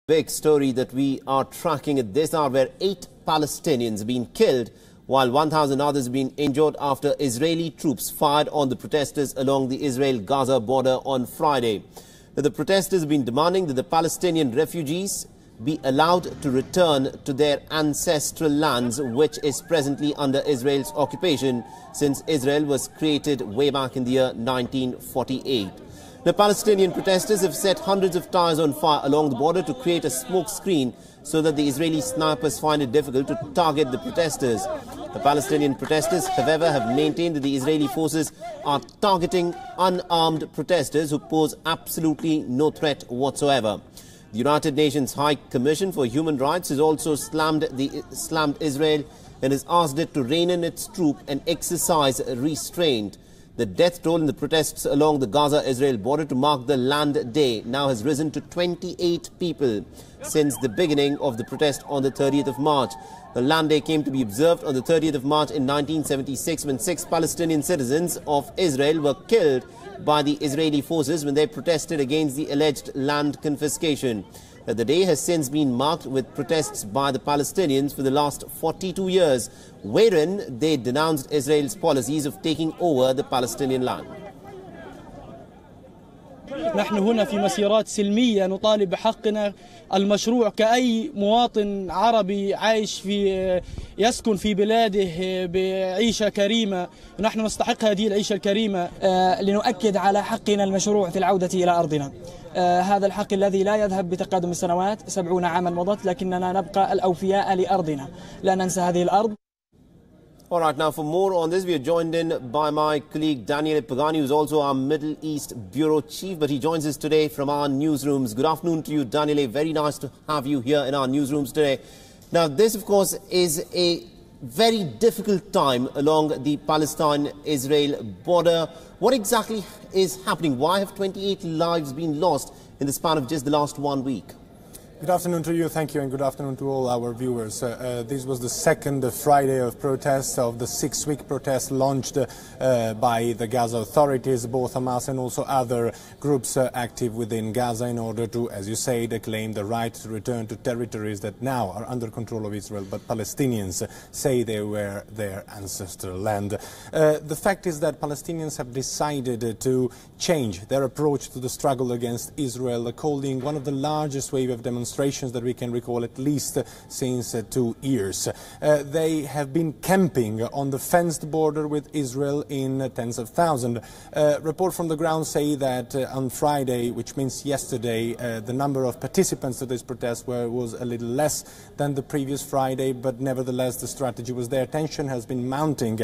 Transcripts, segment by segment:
Big story that we are tracking at this hour, where 8 Palestinians have been killed while 1,000 others have been injured after Israeli troops fired on the protesters along the Israel-Gaza border on Friday. The protesters have been demanding that the Palestinian refugees be allowed to return to their ancestral lands, which is presently under Israel's occupation since Israel was created way back in the year 1948. The Palestinian protesters have set hundreds of tires on fire along the border to create a smoke screen so that the Israeli snipers find it difficult to target the protesters. The Palestinian protesters, however, have maintained that the Israeli forces are targeting unarmed protesters who pose absolutely no threat whatsoever. The United Nations High Commission for Human Rights has also slammed Israel and has asked it to rein in its troops and exercise restraint. The death toll in the protests along the Ghaza Israel border to mark the Land Day now has risen to 28 people since the beginning of the protest on the 30th of March. The Land Day came to be observed on the 30th of March in 1976 when 6 Palestinian citizens of Israel were killed by the Israeli forces when they protested against the alleged land confiscation. The day has since been marked with protests by the Palestinians for the last 42 years, wherein they denounced Israel's policies of taking over the Palestinian land. نحن هنا في مسيرات سلمية نطالب بحقنا المشروع كأي مواطن عربي عايش يسكن في بلاده بعيشة كريمة. نحن نستحق هذه العيشة الكريمة لنؤكد على حقنا المشروع في العودة إلى أرضنا. هذا الحق الذي لا يذهب بتقادم السنوات. 70 عاما مضت لكننا نبقى الأوفياء لأرضنا. لا ننسى هذه الأرض. All right, now for more on this, we are joined in by my colleague Daniele Pagani, who is also our Middle East Bureau Chief, but he joins us today from our newsrooms. Good afternoon to you, Daniele. Very nice to have you here in our newsrooms today. Now, this, of course, is a very difficult time along the Palestine-Israel border. What exactly is happening? Why have 28 lives been lost in the span of just the last 1 week? Good afternoon to you, thank you, and good afternoon to all our viewers. This was the second Friday of protests of the 6-week protest launched by the Gaza authorities, both Hamas and also other groups active within Gaza, in order to, as you say, claim the right to return to territories that now are under control of Israel, but Palestinians say they were their ancestral land. The fact is that Palestinians have decided to change their approach to the struggle against Israel, calling one of the largest wave of demonstrations that we can recall at least since 2 years. They have been camping on the fenced border with Israel in tens of thousands. Reports from the ground say that on Friday, which means yesterday, the number of participants to this protest was a little less than the previous Friday, but nevertheless the strategy was there. Tension has been mounting.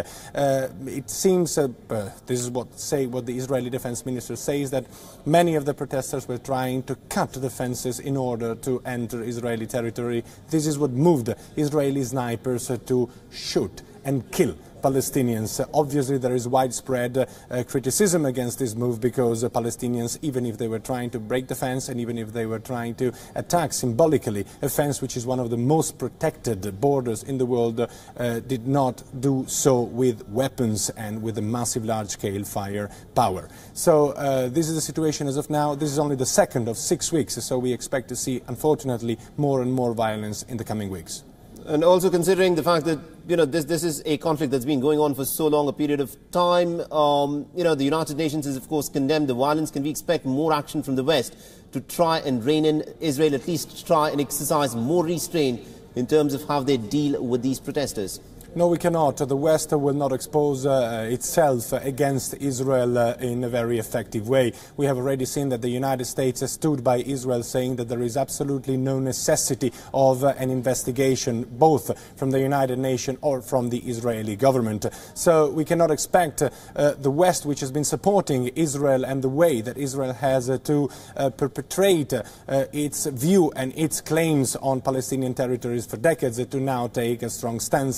It seems, this is what the Israeli defense minister says, that many of the protesters were trying to cut the fences in order to enter Israeli territory. This is what moved Israeli snipers to shoot and kill Palestinians. Obviously, there is widespread criticism against this move because Palestinians, even if they were trying to break the fence and even if they were trying to attack symbolically a fence which is one of the most protected borders in the world, did not do so with weapons and with a massive large-scale fire power. So this is the situation as of now. This is only the second of 6 weeks, so we expect to see, unfortunately, more and more violence in the coming weeks. And also considering the fact that, this is a conflict that's been going on for so long a period of time, the United Nations has, of course, condemned the violence. Can we expect more action from the West to try and rein in Israel, at least try and exercise more restraint in terms of how they deal with these protesters? No, we cannot. The West will not expose itself against Israel in a very effective way. We have already seen that the United States has stood by Israel, saying that there is absolutely no necessity of an investigation, both from the United Nations or from the Israeli government. So we cannot expect the West, which has been supporting Israel and the way that Israel has to perpetrate its view and its claims on Palestinian territories for decades, to now take a strong stance. On the other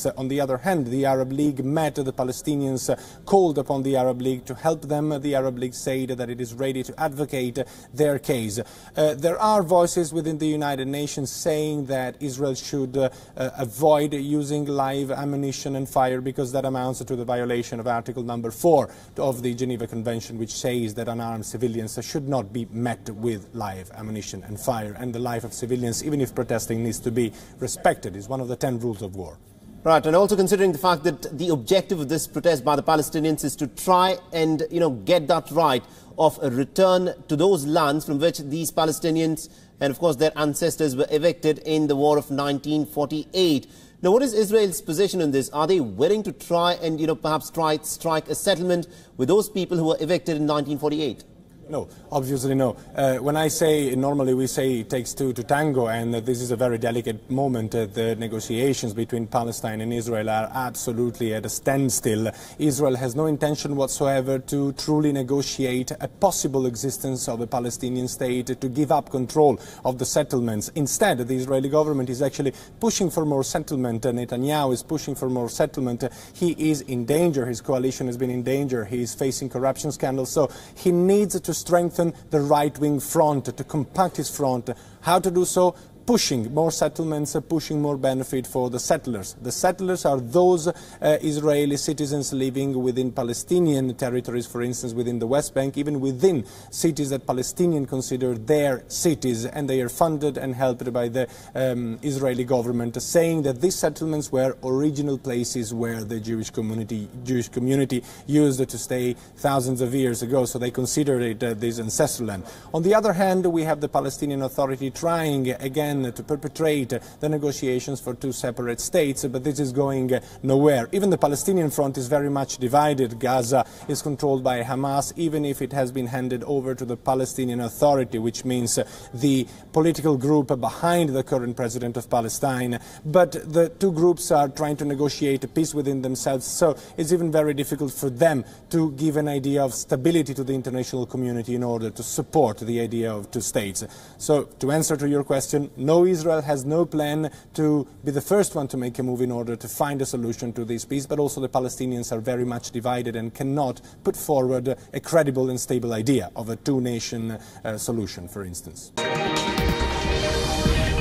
other hand, the Arab League met the Palestinians, called upon the Arab League to help them. The Arab League said that it is ready to advocate their case. There are voices within the United Nations saying that Israel should avoid using live ammunition and fire because that amounts to the violation of Article number 4 of the Geneva Convention, which says that unarmed civilians should not be met with live ammunition and fire, and the life of civilians, even if protesting, needs to be respected. It's one of the 10 rules of war. Right, and also considering the fact that the objective of this protest by the Palestinians is to try and, get that right of a return to those lands from which these Palestinians and, of course, their ancestors were evicted in the war of 1948. Now, what is Israel's position on this? Are they willing to try and, perhaps strike a settlement with those people who were evicted in 1948? No, obviously no. When I say, normally we say it takes two to tango, and this is a very delicate moment. The negotiations between Palestine and Israel are absolutely at a standstill. Israel has no intention whatsoever to truly negotiate a possible existence of a Palestinian state, to give up control of the settlements. Instead, the Israeli government is actually pushing for more settlement. Netanyahu is pushing for more settlement. He is in danger. His coalition has been in danger. He is facing corruption scandals. So he needs to strengthen the right-wing front, to compact his front. How to do so? Pushing more settlements, pushing more benefit for the settlers. The settlers are those Israeli citizens living within Palestinian territories, for instance, within the West Bank, even within cities that Palestinians consider their cities, and they are funded and helped by the Israeli government, saying that these settlements were original places where the Jewish community used to stay thousands of years ago, so they consider it this ancestral land. On the other hand, we have the Palestinian Authority trying again to perpetrate the negotiations for two separate states, but this is going nowhere. Even the Palestinian front is very much divided. Gaza is controlled by Hamas, even if it has been handed over to the Palestinian Authority, which means the political group behind the current president of Palestine. But the two groups are trying to negotiate a peace within themselves, so it's even very difficult for them to give an idea of stability to the international community in order to support the idea of two states. So, to answer to your question, no, Israel has no plan to be the first one to make a move in order to find a solution to this peace, but also the Palestinians are very much divided and cannot put forward a credible and stable idea of a two-nation solution, for instance.